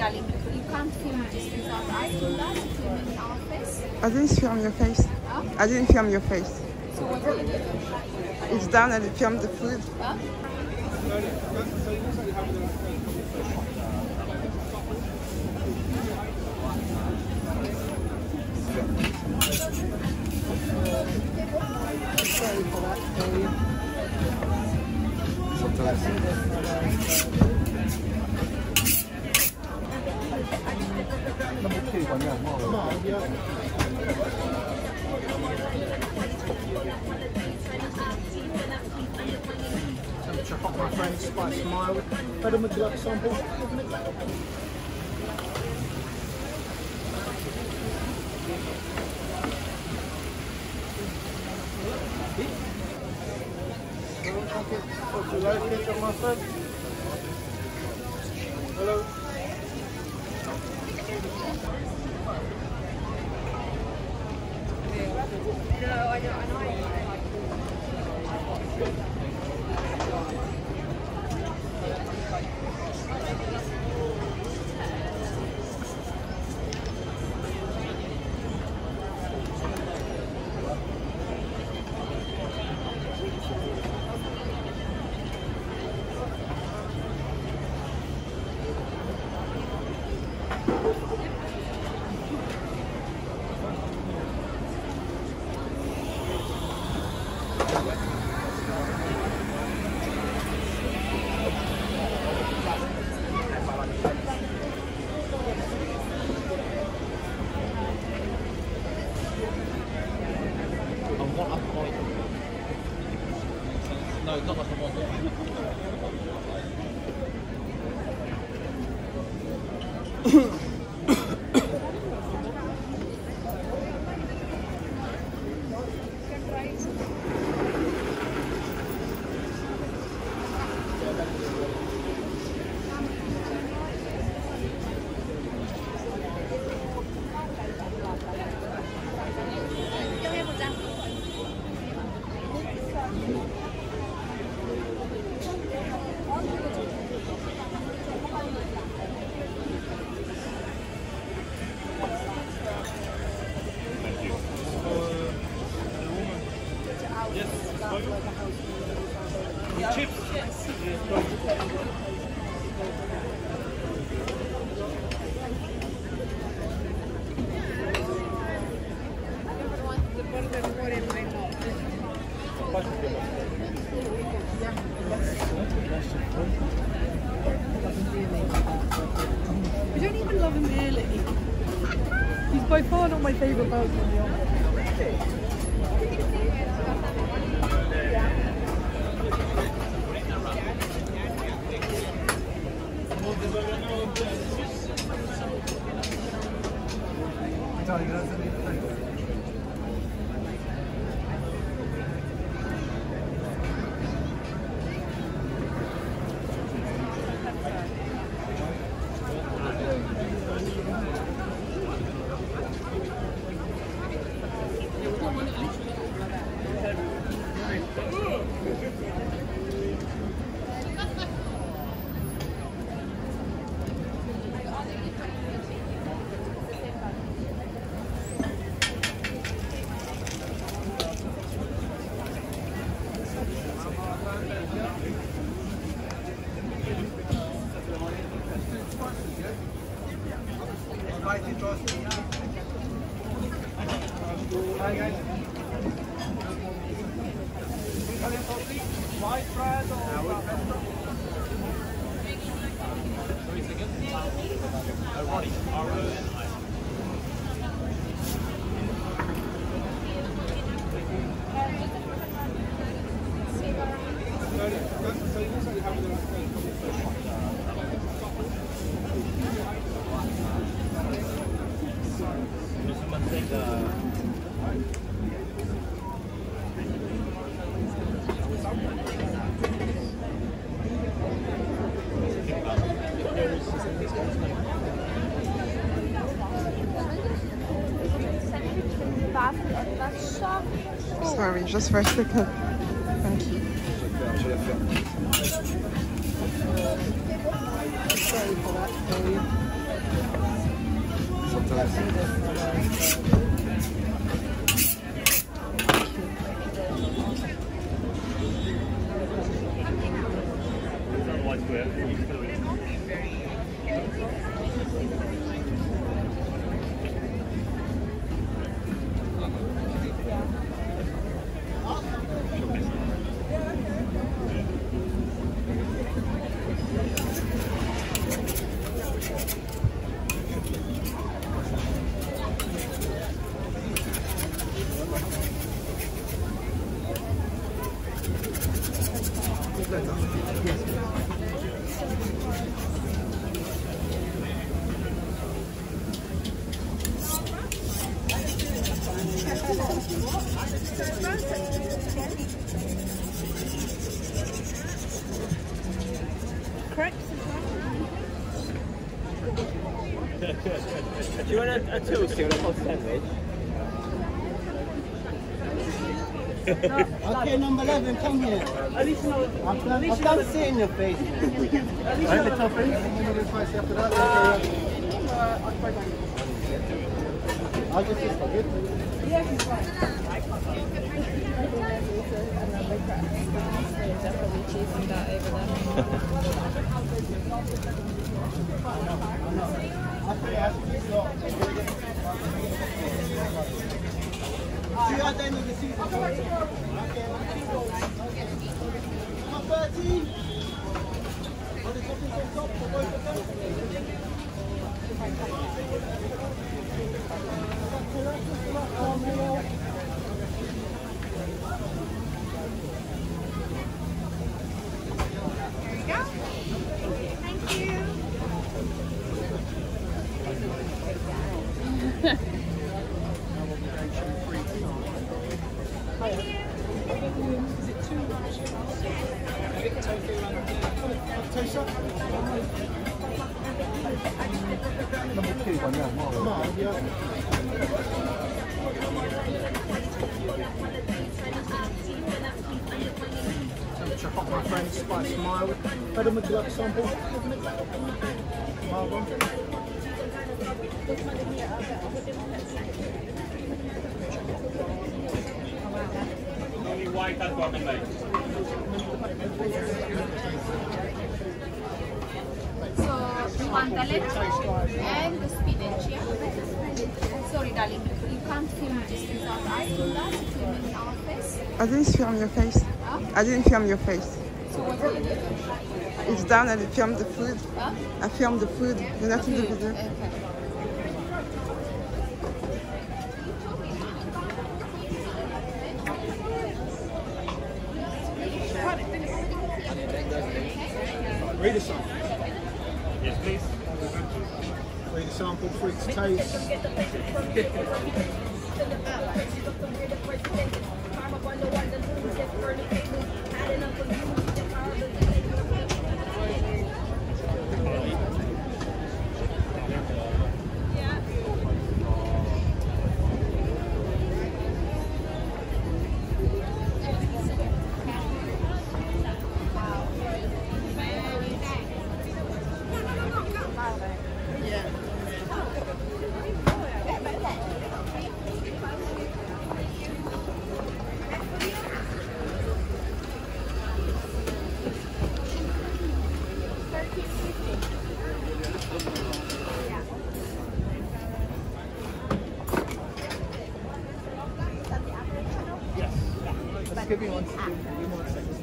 darling, you can't film just without asking us to film in our face. I didn't film your face. Huh? I didn't film your face. So what do you do? It's done and it filmed the food. Huh? Sorry for that. Check out my friend Spice Mild. Madam, would you like a sample? Would you like ketchup, my friend? Hello? No, I know. No, not like I want. Chips. You don't even love him nearly. He's by far not my favourite person on the office. Sorry, just for a second. Thank you. Sorry for that. Do you want a toasty or a hot sandwich? Okay, number 11, come here. I've done sit in your face. I'm the top end. After that, I'll just forget. Yeah, he's fine. Definitely chasing that over there. See you at the end of the season. Number 13. On the top for both of them. Number 2 one, yeah. Check out my friend Spice Mild. Madam, would you like a sample? Mild one. Only white and bottom mate. So, you want the leche and the spinach, yeah? Sorry, darling, you can't film this without asking us to film in our face. I didn't film your face. Huh? I didn't film your face. So what do you do? It's done and I filmed the food. Huh? I filmed the food. You have to do the video. Okay. Read a sample. Yes, please. Read a sample, free to taste. Just give me 1 second. Give me 1 second.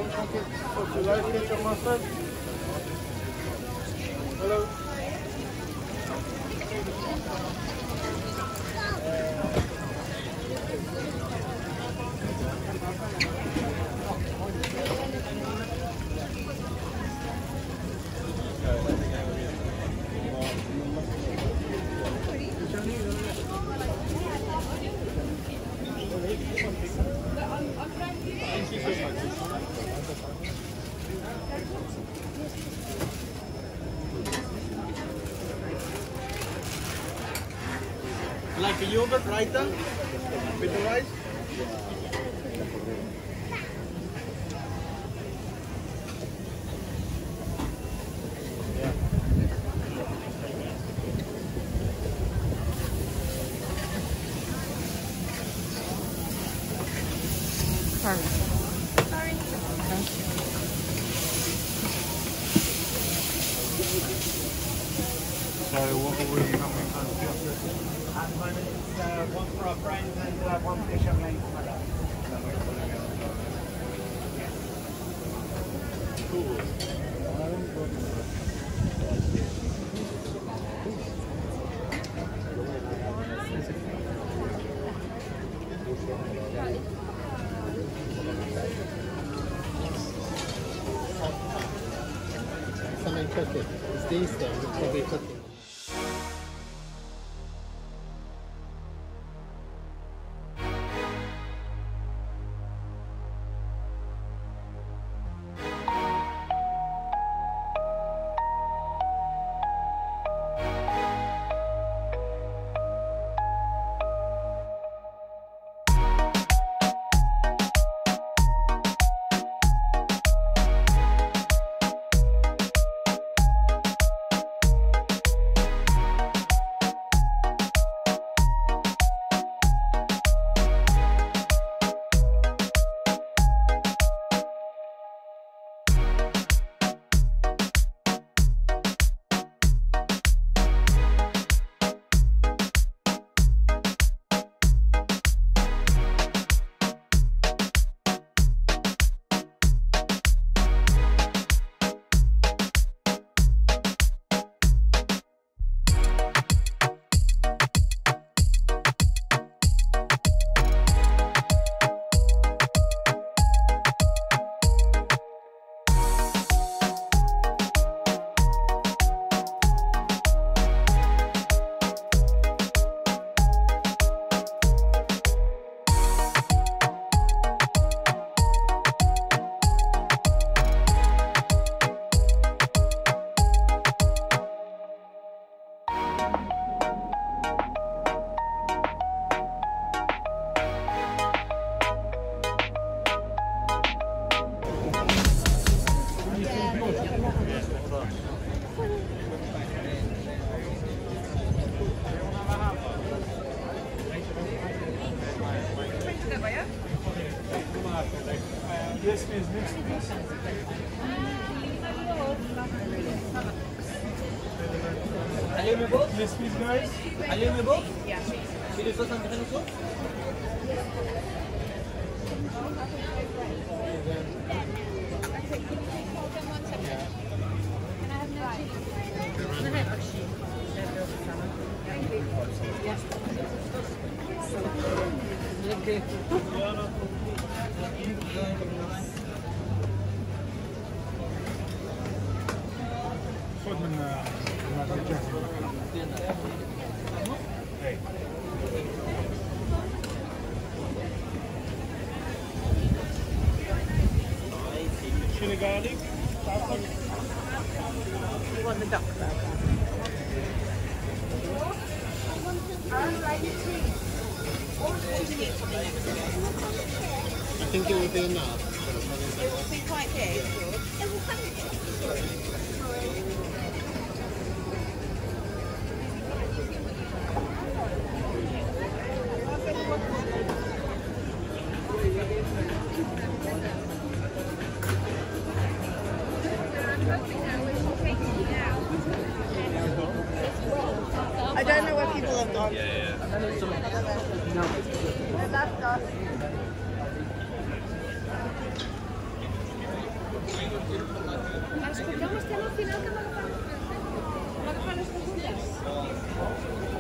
Would you like ketchup mustard? Hello? Like a yogurt raita with the rice? So what are we having? At the moment, it's one for our friends and one for the young lady for my dad. Something cooking. It's these things, it's probably cooking. Yes, please. Next, please. Yes, please, guys. Yeah. خذ من chili garlic. You want the duck burger? I think it will be enough. It will be quite big. I don't know where people have gone. They left us. Like a Spanish yes.